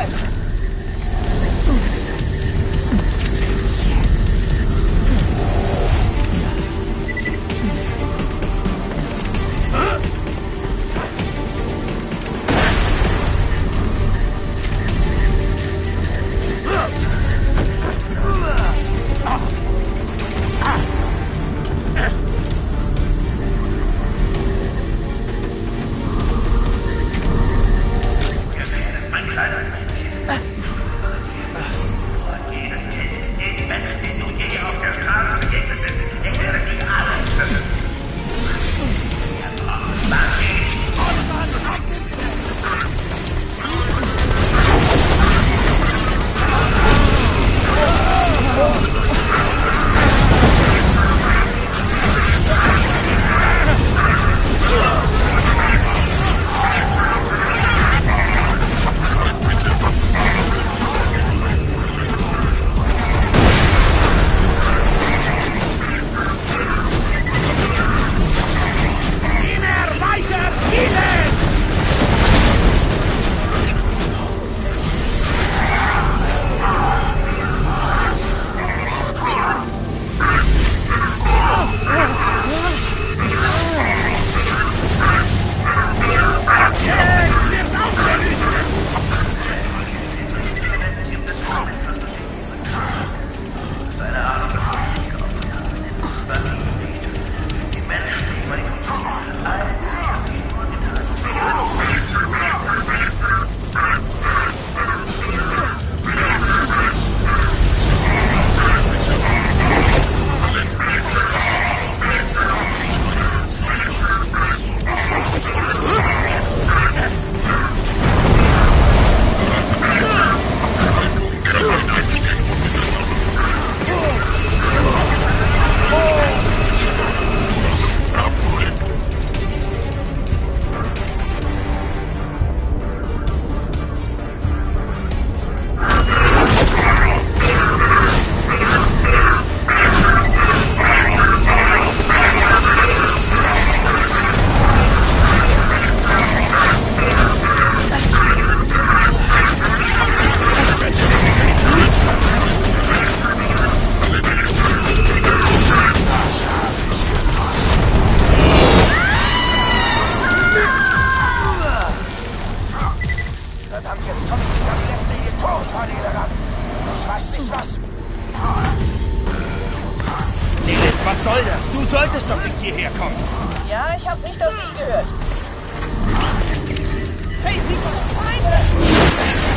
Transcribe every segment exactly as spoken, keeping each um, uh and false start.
Was soll das? Du solltest doch nicht hierher kommen. Ja, ich habe nicht auf dich gehört. Hey, sieh mal, Feinde!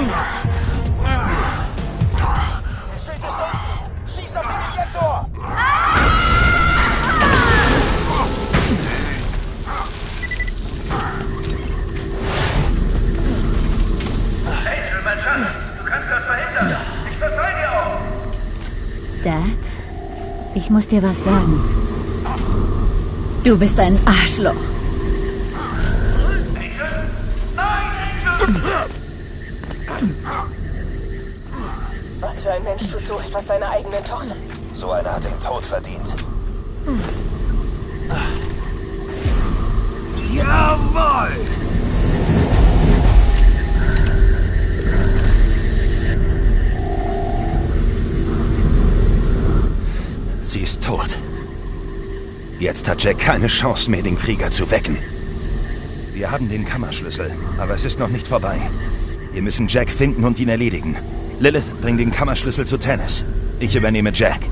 Der Schild ist unten! Schieß auf den Injektor! Angel, mein Schatz, du kannst das verhindern. Ich verzeih dir auch. Dad, ich muss dir was sagen. Du bist ein Arschloch. Angel? Nein, Angel! Was für ein Mensch tut so etwas seiner eigenen Tochter? So einer hat den Tod verdient. Jawohl! Sie ist tot. Jetzt hat Jack keine Chance mehr, den Krieger zu wecken. Wir haben den Kammerschlüssel, aber es ist noch nicht vorbei. Wir müssen Jack finden und ihn erledigen. Lilith, bring den Kammerschlüssel zu Tannis. Ich übernehme Jack.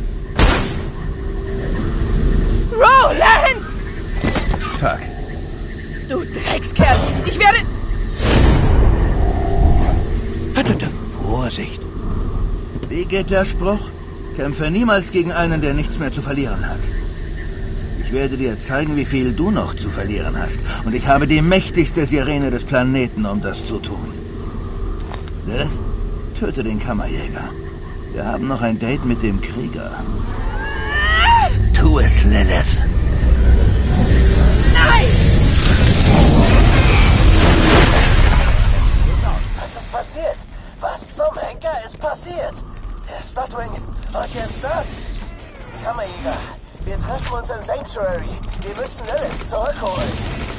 Roland! Tag. Du Dreckskerl! Ich werde... Vorsicht. Wie geht der Spruch? Kämpfe niemals gegen einen, der nichts mehr zu verlieren hat. Ich werde dir zeigen, wie viel du noch zu verlieren hast. Und ich habe die mächtigste Sirene des Planeten, um das zu tun. Lilith, töte den Kammerjäger. Wir haben noch ein Date mit dem Krieger. Tu es, Lilith. Nein! Was ist passiert? Was zum Henker ist passiert? Spudwing, und jetzt das? Kammerjäger, wir treffen uns in Sanctuary. Wir müssen Lilith zurückholen.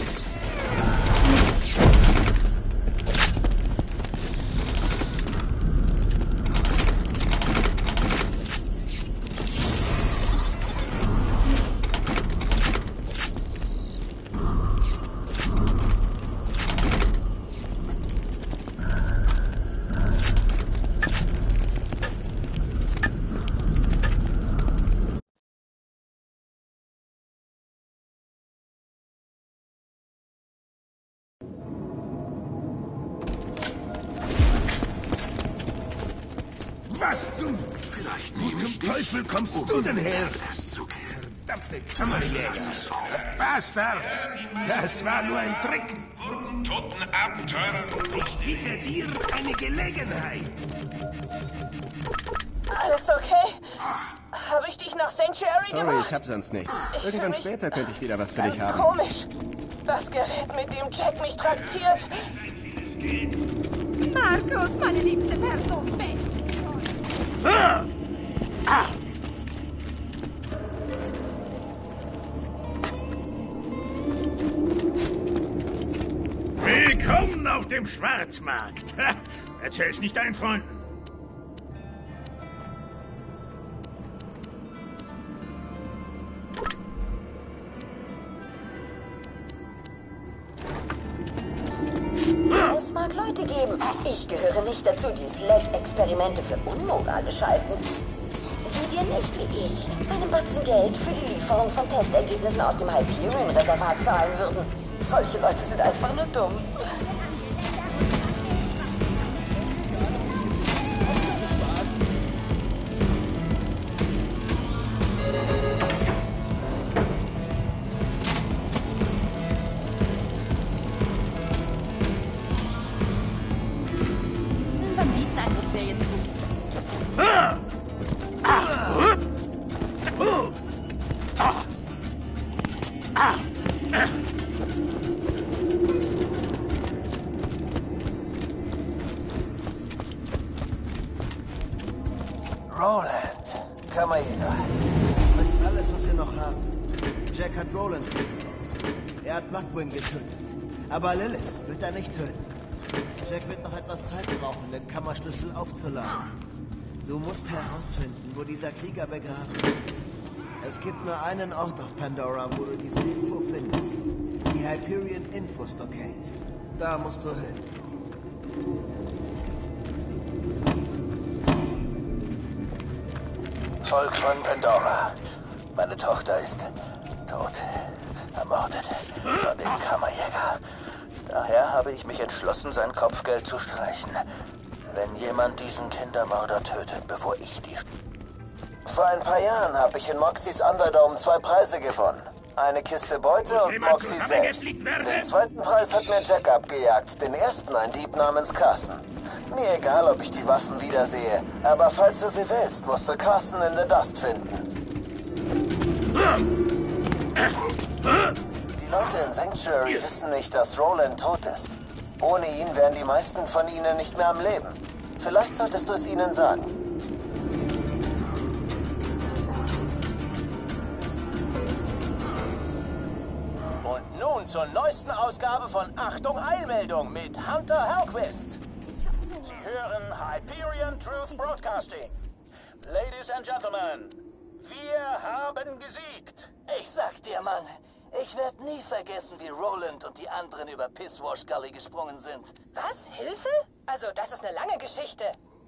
Was zum... Vielleicht Wo nehme ich zum dich, Teufel kommst um du denn her? es zu kehren. Verdammte Kammerjäger! Bastard! Das war nur ein Trick! Toten Abenteurer. Ich biete dir eine Gelegenheit! Alles okay? Habe ich dich nach Sanctuary Sorry, gebracht? ich hab sonst nichts. Ich fühl Irgendwann mich später könnte ich wieder was für Ganz dich haben. komisch. Das Gerät, mit dem Jack mich traktiert. Markus, meine liebste Person. Willkommen auf dem Schwarzmarkt! Ha, erzähl's nicht deinen Freunden! Es mag Leute geben, ich gehöre nicht dazu, die Slag-Experimente für unmoralisch halten, die dir nicht wie ich einen Batzen Geld für die Lieferung von Testergebnissen aus dem Hyperion-Reservat zahlen würden. Solche Leute sind einfach nur dumm. Banditenangriff wäre jetzt gut. Roland, Kammerjäger. Das ist alles, was wir noch haben. Jack hat Roland getötet. Er hat Bloodwing getötet. Aber Lilith wird er nicht töten. Jack wird noch etwas Zeit brauchen, den Kammerschlüssel aufzuladen. Du musst herausfinden, wo dieser Krieger begraben ist. Es gibt nur einen Ort auf Pandora, wo du diese Info findest. Die Hyperion Infostockade. Da musst du hin. Volk von Pandora. Meine Tochter ist tot. Ermordet von dem Kammerjäger. Daher habe ich mich entschlossen, sein Kopfgeld zu streichen. Wenn jemand diesen Kindermörder tötet, bevor ich die... Vor ein paar Jahren habe ich in Moxies Underdome zwei Preise gewonnen. Eine Kiste Beute Muss und jemand Moxie selbst. zusammengeflickt werden? Den zweiten Preis hat mir Jack abgejagt, den ersten ein Dieb namens Carson. Mir egal, ob ich die Waffen wiedersehe, aber falls du sie willst, musst du Carson in The Dust finden. Die Leute in Sanctuary wissen nicht, dass Roland tot ist. Ohne ihn wären die meisten von ihnen nicht mehr am Leben. Vielleicht solltest du es ihnen sagen. Und nun zur neuesten Ausgabe von Achtung Eilmeldung mit Hunter Hellquist. Sie hören Hyperion Truth Broadcasting. Ladies and Gentlemen, wir haben gesiegt. Ich sag dir, Mann, ich werde nie vergessen, wie Roland und die anderen über Pisswash Gully gesprungen sind. Was? Hilfe? Also, das ist eine lange Geschichte.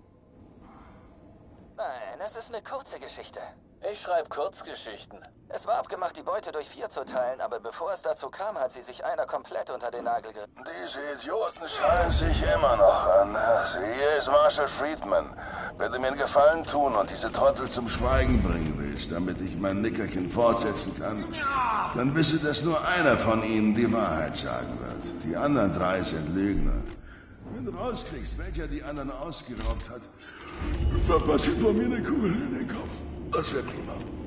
Nein, es ist eine kurze Geschichte. Ich schreibe Kurzgeschichten. Es war abgemacht, die Beute durch vier zu teilen, aber bevor es dazu kam, hat sie sich einer komplett unter den Nagel gerissen. Diese Idioten schreien sich immer noch an. Hier ist Marshall Friedman. Wenn du mir einen Gefallen tun und diese Trottel zum Schweigen bringen willst, damit ich mein Nickerchen fortsetzen kann, dann wisse, dass nur einer von ihnen die Wahrheit sagen wird. Die anderen drei sind Lügner. Wenn du rauskriegst, welcher die anderen ausgeraubt hat, verpasse ich von mir eine Kugel in den Kopf. Das wäre prima.